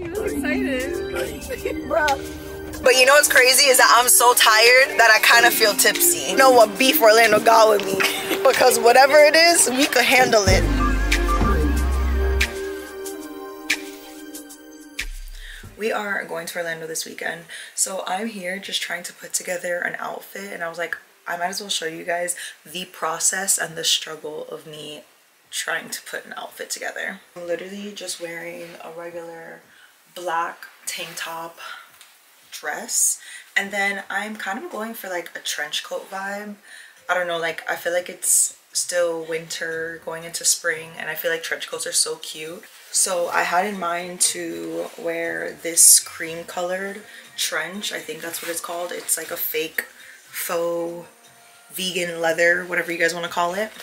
He was excited. Bruh. But you know what's crazy is that I'm so tired that I kind of feel tipsy. You know what beef Orlando got with me? Because whatever it is, we could handle it. We are going to Orlando this weekend, so I'm here just trying to put together an outfit, and I was like, I might as well show you guys the process and the struggle of me trying to put an outfit together. I'm literally just wearing a regular black tank top dress, and then I'm kind of going for like a trench coat vibe. I don't know, like I feel like it's still winter going into spring, and I feel like trench coats are so cute. So I had in mind to wear this cream colored trench. I think that's what it's called. It's like a fake faux vegan leather, whatever you guys want to call it.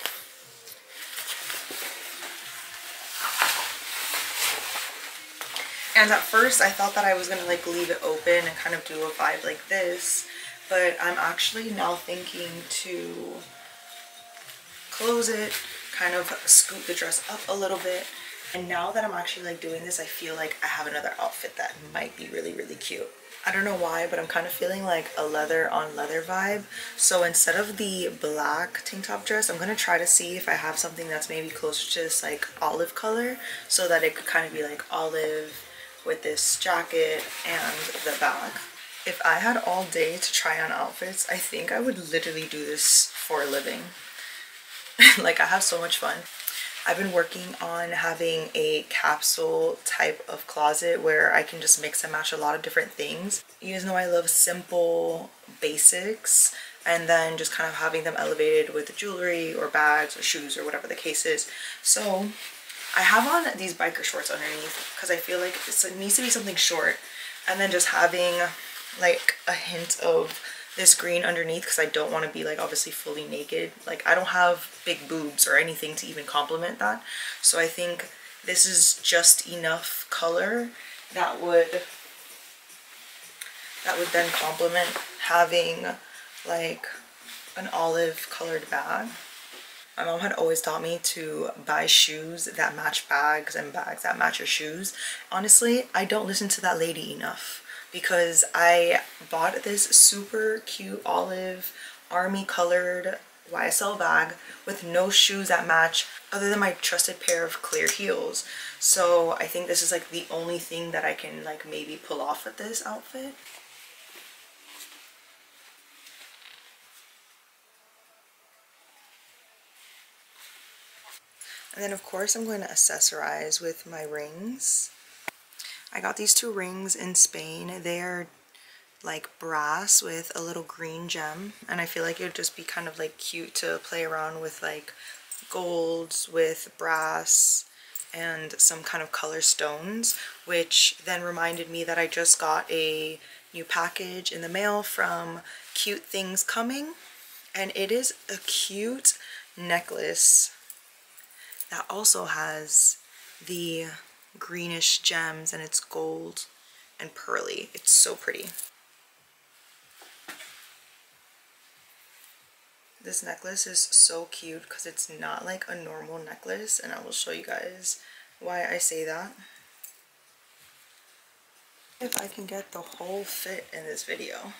And at first I thought that I was gonna like leave it open and kind of do a vibe like this, but I'm actually now thinking to close it, kind of scoot the dress up a little bit. And now that I'm actually like doing this, I feel like I have another outfit that might be really, really cute. I don't know why, but I'm kind of feeling like a leather on leather vibe. So instead of the black tank top dress, I'm gonna try to see if I have something that's maybe closer to this like olive color, so that it could kind of be like olive with this jacket and the bag. If I had all day to try on outfits, I think I would literally do this for a living. Like I have so much fun. I've been working on having a capsule type of closet where I can just mix and match a lot of different things. You guys know I love simple basics, and then just kind of having them elevated with jewelry or bags or shoes or whatever the case is. So I have on these biker shorts underneath because I feel like it needs to be something short, and then just having like a hint of this green underneath because I don't want to be like obviously fully naked. Like I don't have big boobs or anything to even complement that, so I think this is just enough color that would then complement having like an olive colored bag. My mom had always taught me to buy shoes that match bags and bags that match your shoes. Honestly, I don't listen to that lady enough, because I bought this super cute olive army colored YSL bag with no shoes that match other than my trusted pair of clear heels. So I think this is like the only thing that I can like maybe pull off with this outfit. And then of course I'm going to accessorize with my rings. I got these two rings in Spain. They're like brass with a little green gem, and I feel like it would just be kind of like cute to play around with like golds with brass and some kind of color stones, which then reminded me that I just got a new package in the mail from Cute Things Coming, and it is a cute necklace that also has the greenish gems, and it's gold and pearly. It's so pretty. This necklace is so cute because it's not like a normal necklace, and I will show you guys why I say that. If I can get the whole fit in this video.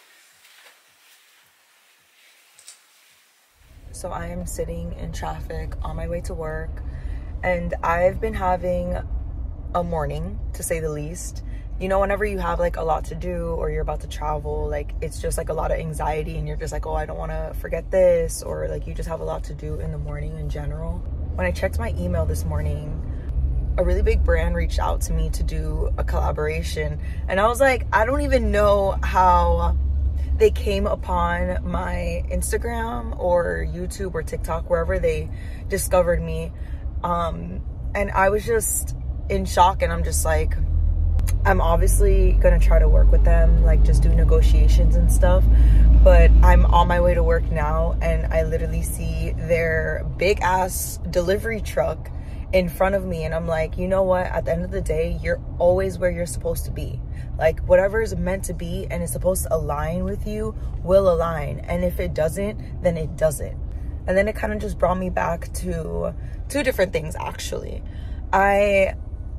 So I am sitting in traffic on my way to work, and I've been having a morning, to say the least. You know, whenever you have like a lot to do or you're about to travel, like it's just like a lot of anxiety, and you're just like, oh, I don't want to forget this, or like you just have a lot to do in the morning in general. When I checked my email this morning, a really big brand reached out to me to do a collaboration, and I was like, I don't even know how they came upon my Instagram or YouTube or TikTok, wherever they discovered me, and I was just in shock. And I'm just like, I'm obviously gonna try to work with them, like just do negotiations and stuff, but I'm on my way to work now, and I literally see their big ass delivery truck in front of me, and I'm like, you know what, at the end of the day, you're always where you're supposed to be. Like whatever is meant to be and is supposed to align with you will align, and if it doesn't, then it doesn't. And then it kind of just brought me back to two different things actually. I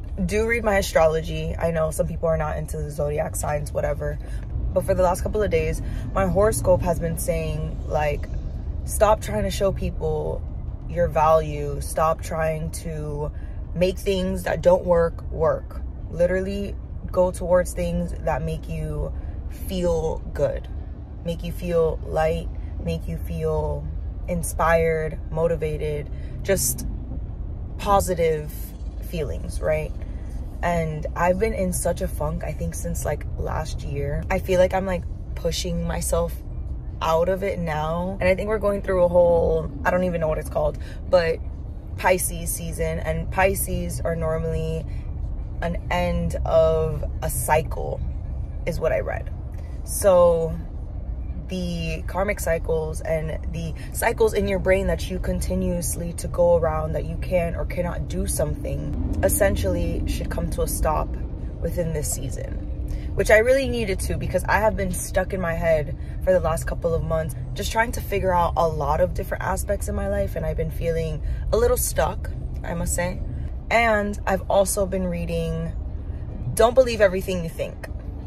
do read my astrology. I know some people are not into the zodiac signs, whatever. But for the last couple of days, my horoscope has been saying, like, stop trying to show people your value. Stop trying to make things that don't work. Literally go towards things that make you feel good, make you feel light, make you feel inspired, motivated, just positive feelings, right? And I've been in such a funk, I think, since like last year. I feel like I'm like pushing myself out of it now. And I think we're going through a whole, I don't even know what it's called, but Pisces season. And Pisces are normally an end of a cycle, is what I read. So the karmic cycles and the cycles in your brain that you continuously to go around, that you can or cannot do something, essentially should come to a stop within this season, which I really needed to, because I have been stuck in my head for the last couple of months just trying to figure out a lot of different aspects in my life, and I've been feeling a little stuck, I must say. And I've also been reading Don't Believe Everything You Think.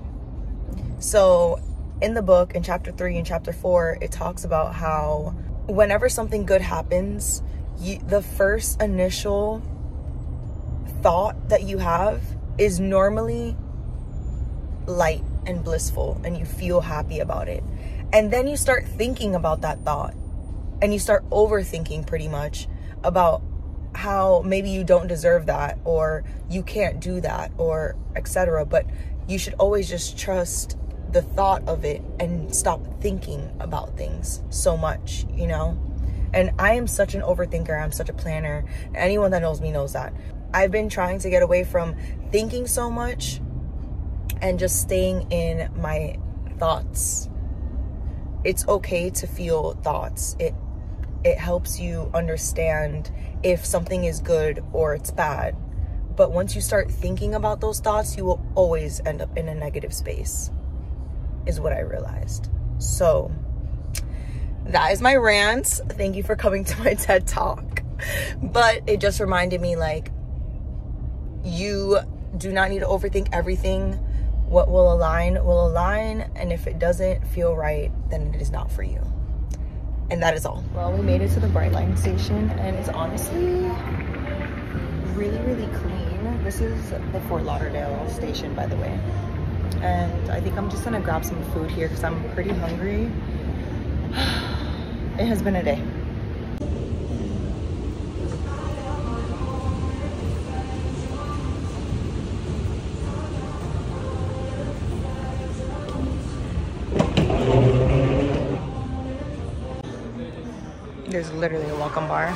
So in the book, in chapter 3 and chapter 4, it talks about how whenever something good happens, the first initial thought that you have is normally light and blissful, and you feel happy about it. And then you start thinking about that thought, and you start overthinking pretty much about how maybe you don't deserve that, or you can't do that, or etc. But you should always just trust the thought of it and stop thinking about things so much, you know? And I am such an overthinker. I'm such a planner. Anyone that knows me knows that. I've been trying to get away from thinking so much and just staying in my thoughts. It's okay to feel thoughts. It helps you understand if something is good or it's bad. But once you start thinking about those thoughts, you will always end up in a negative space, is what I realized. So that is my rant. Thank you for coming to my TED Talk. But it just reminded me, like, you do not need to overthink everything. What will align, and if it doesn't feel right, then it is not for you. And that is all. Well, we made it to the Brightline station, and it's honestly really, really clean. This is the Fort Lauderdale station, by the way. And I think I'm just gonna grab some food here because I'm pretty hungry. It has been a day. There's literally a welcome bar.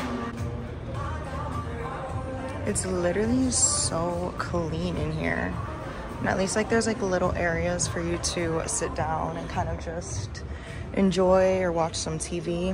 It's literally so clean in here. And at least like there's like little areas for you to sit down and kind of just enjoy or watch some TV.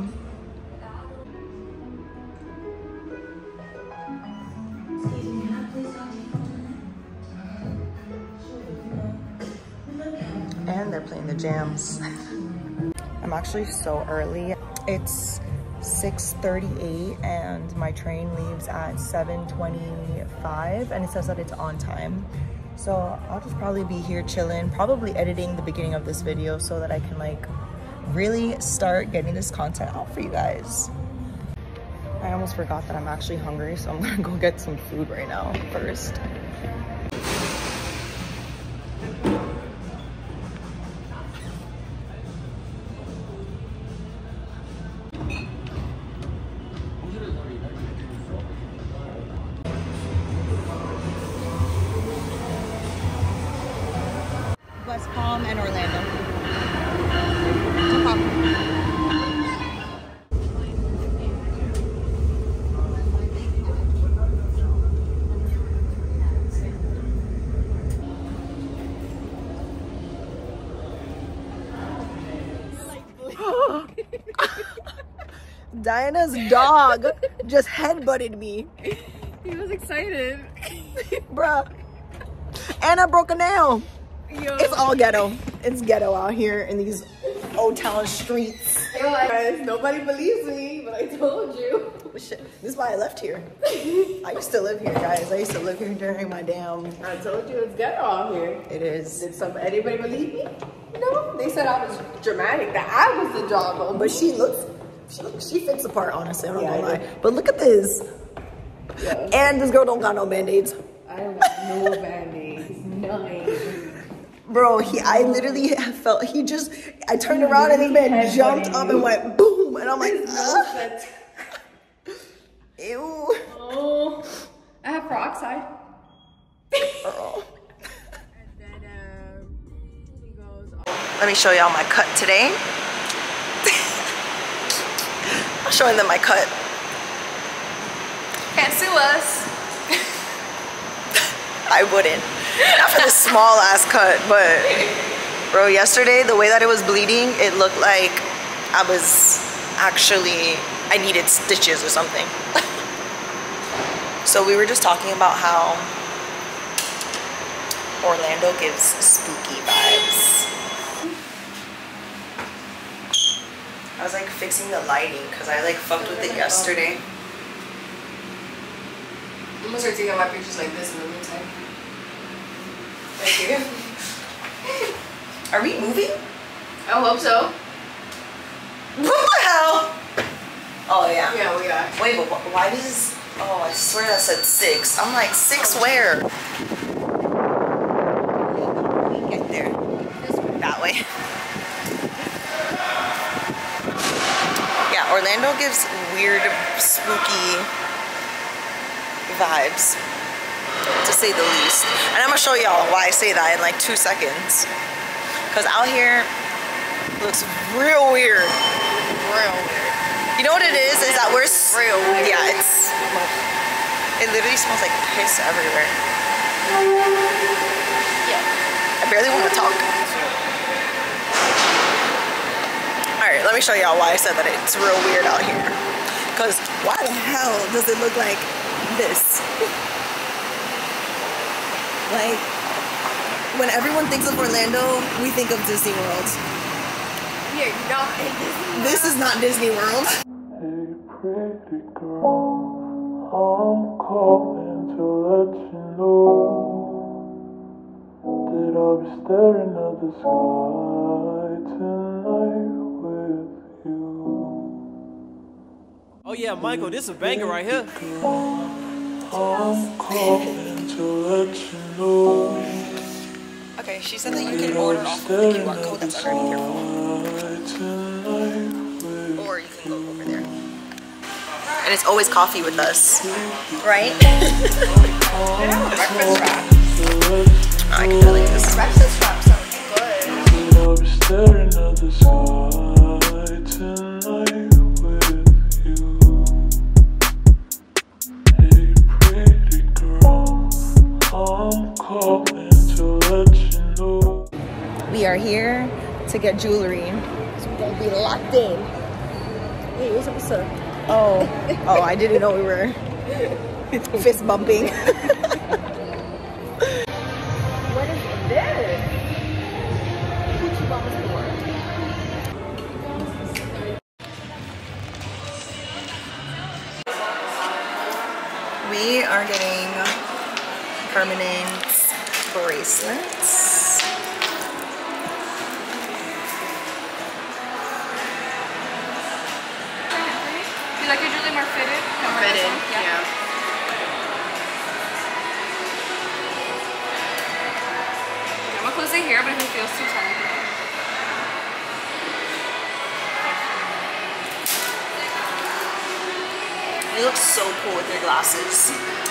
And they're playing the jams. I'm actually so early. It's 6:38 and my train leaves at 7:25 and it says that it's on time. So I'll just probably be here chilling, probably editing the beginning of this video so that I can like really start getting this content out for you guys. I almost forgot that I'm actually hungry, so I'm gonna go get some food right now first. West Palm and Orlando. No problem. Diana's dog just headbutted me. He was excited. Bruh. And I broke a nail. Yo. It's all ghetto. It's ghetto out here in these old town streets. Guys, nobody believes me, but I told you. Shit. This is why I left here. I used to live here, guys. I used to live here during my damn... I told you it's ghetto out here. It is. Did anybody believe me? No. They said I was dramatic, that I was the dog. But she fits the part, honestly. I'm not gonna lie. But look at this. Yeah. And this girl don't got no band-aids. I don't got no band-aids. None. Bro, I literally felt, I turned around and this man jumped up and went boom. And I'm like, ew. Oh, I have peroxide. Oh. And then he goes, Let me show y'all my cut today. I'm showing them my cut. can't sue us. I wouldn't. Not for the small ass cut, but bro, yesterday the way that it was bleeding, it looked like I needed stitches or something. So we were just talking about how Orlando gives spooky vibes. I was like fixing the lighting because I like fucked with it yesterday. I'm gonna start taking my pictures like this in the meantime. Thank you. Are we moving? I hope so. What the hell? Oh yeah. Yeah, we are. Wait, but why does... Oh, I swear that said 6. I'm like, 6 where? Get there. That way. Yeah, Orlando gives weird, spooky vibes, to say the least. And I'm gonna show y'all why I say that in like 2 seconds. Because out here looks real weird. Real weird. You know what it is that we're real weird. Yeah, it literally smells like piss everywhere. Yeah. I barely want to talk. Alright, let me show y'all why I said that it's real weird out here. Because why the hell does it look like this? Like, when everyone thinks of Orlando, we think of Disney World. You're not in Disney World. This is not Disney World. Hey pretty girl, I'm calling to let you know that I'll be staring at the sky tonight with you. Oh yeah, Michael, this is a banger right here. I'm calling to let you know. Okay, she said that you can order off of the QR code that's underneath your phone. Or you can go over there. And it's always coffee with us, right? Breakfast wrap. I can do like this. Breakfast wrap sounds good. I'll be staring at the sky tonight with you. Hey pretty girl, I'm calling to let you know. We are here to get jewelry. So we're gonna be locked in. Hey, what's up? Oh, I didn't know we were fist bumping. What is this? Gucci Bombs for. We are getting permanent bracelets. You like your jewelry more fitted? Fitted, yeah. I'm gonna close it here, but if it feels too tight. You look so cool with your glasses.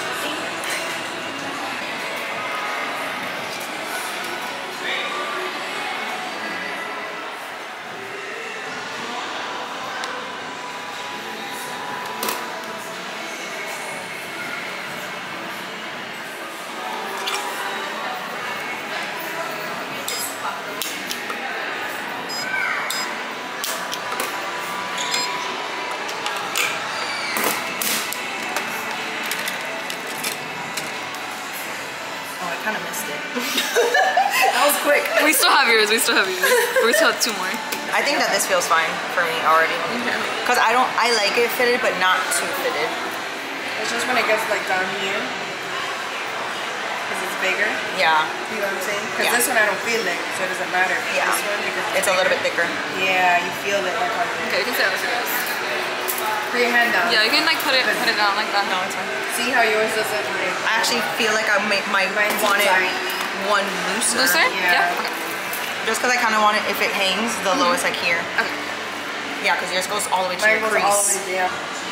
I kind of missed it. That was quick. We still have yours. We still have 2 more. I think that this feels fine for me already. Because I like it fitted, but not too fitted. It's just when it gets like down here. Because it's bigger. Yeah. You know what I'm saying? Because this one I don't feel it, so it doesn't matter. Yeah. This one, because it's a little bit thicker. Yeah, you feel it like on. Okay, you can see how this goes. Put your hand down. Yeah, you can like put it down like that. No, it's fine. See how yours doesn't like. I actually feel like I might want it one looser. Looser? Yeah. Okay. Just because I kind of want it, if it hangs, the lowest like here. Okay. Yeah, because yours goes all the way to Mine your goes crease. all the way down.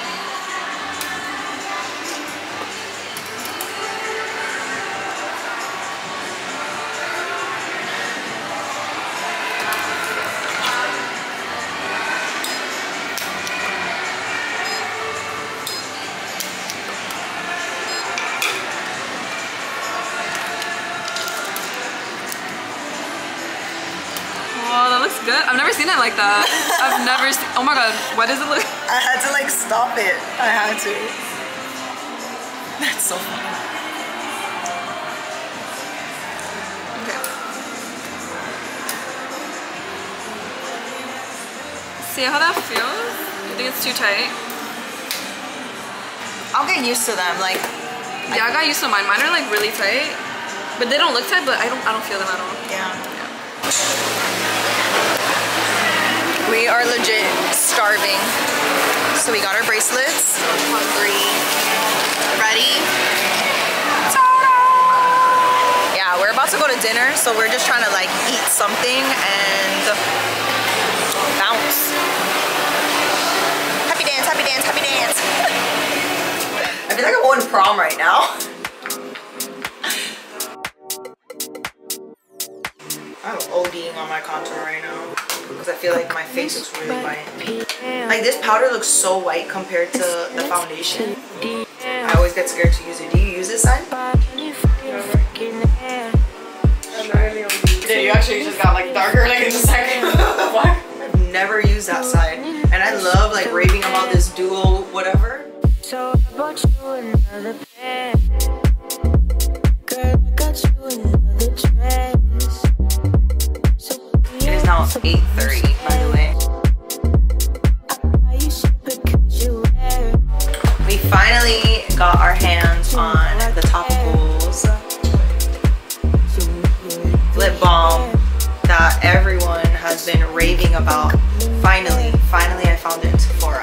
Oh, that looks good. I've never seen it like that. I've never seen. Oh my god, what does it look? I had to like stop it. I had to. That's so funny. Okay. See how that feels? You think it's too tight? I'll get used to them. Like, yeah, I got used to mine. Mine are like really tight, but they don't look tight. But I don't feel them at all. yeah. We are legit starving. So we got our bracelets. Hungry. Ready? Yeah, we're about to go to dinner, so we're just trying to like eat something and bounce. Happy dance, happy dance, happy dance. I feel like I'm going prom right now. I'm ODing on my contour right now because I feel like my face looks really white. Like this powder looks so white compared to the foundation. I always get scared to use it. Do you use this side? Yeah, you actually just got like darker like in a second. What? I've never used that side. And I love like raving about this duo whatever. So I bought you another pair. Girl, I got you another dress. It is now 8:30, by the way. We finally got our hands on the topicals lip balm that everyone has been raving about. Finally I found it in Sephora.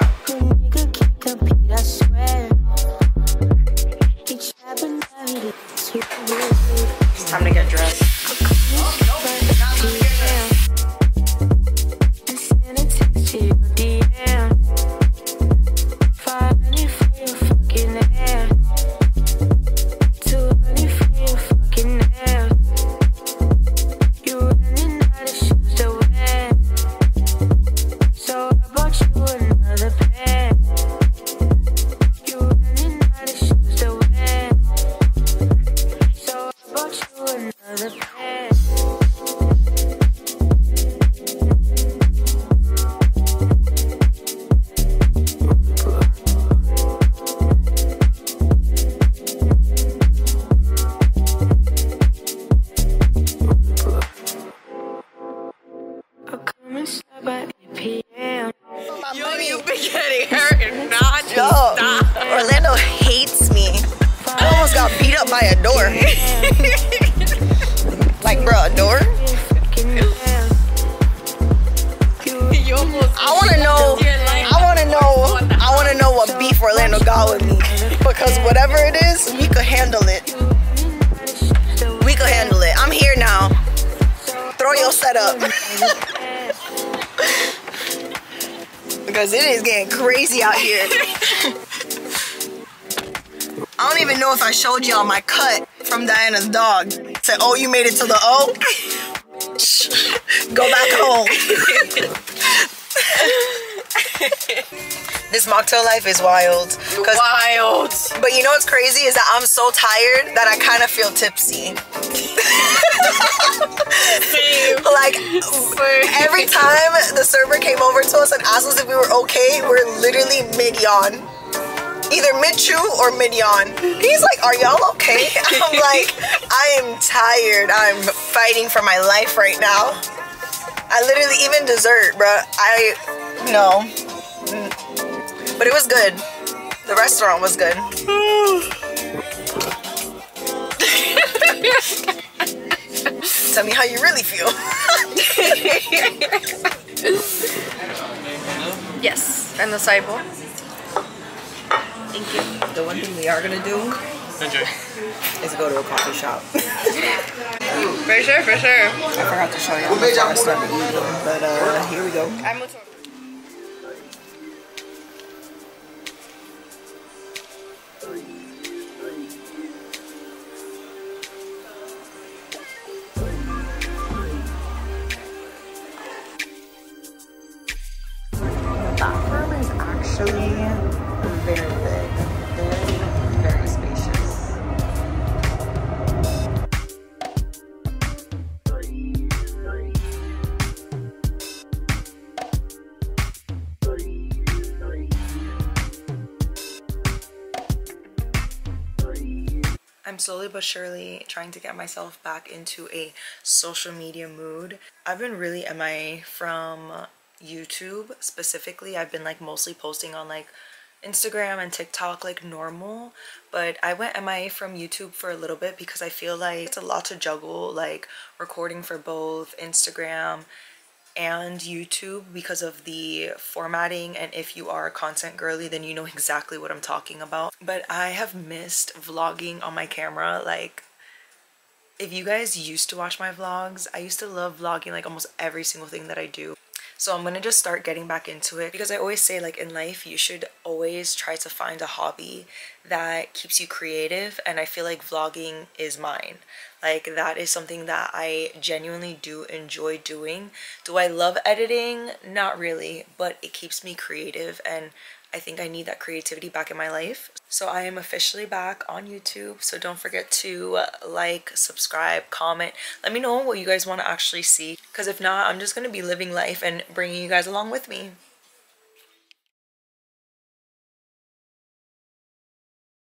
It's time to get dressed. Orlando hates me. I almost got beat up by a door. Like, bro, a door? I wanna know what beef Orlando got with me. Because whatever it is, we could handle it. We could handle it. I'm here now. Throw your setup. Because it is getting crazy out here. I don't even know if I showed y'all my cut from Diana's dog. Said, oh, you made it to the O? Go back home. This mocktail life is wild. Wild. But you know what's crazy is that I'm so tired that I kind of feel tipsy. Like every time the server came over to us and asked us if we were okay, we're literally mid-yawn. Either mid-chew or mid-yawn. He's like, are y'all okay? I'm like, I am tired. I'm fighting for my life right now. I literally, even dessert, bruh. No. But it was good. The restaurant was good. Tell me how you really feel. Yes, and the sideboard. Thank you. The one thing we are gonna do is go to a coffee shop. For sure, for sure. I forgot to show you before I started eating, but here we go. The bathroom is actually very big, very spacious. I'm slowly but surely trying to get myself back into a social media mood. I've been really MIA from YouTube specifically. I've been like mostly posting on like Instagram and TikTok like normal, but I went MIA from YouTube for a little bit because I feel like it's a lot to juggle, like recording for both Instagram and YouTube because of the formatting, and if you are a content girly then you know exactly what I'm talking about. But I have missed vlogging on my camera. Like, if you guys used to watch my vlogs, I used to love vlogging like almost every single thing that I do. So I'm gonna just start getting back into it because I always say, like, in life you should always try to find a hobby that keeps you creative, and I feel like vlogging is mine. Like, that is something that I genuinely do enjoy doing. Do I love editing? Not really, but it keeps me creative, and I think I need that creativity back in my life. So I am officially back on YouTube, so don't forget to like, subscribe, comment. Let me know what you guys want to actually see, because if not, I'm just going to be living life and bringing you guys along with me.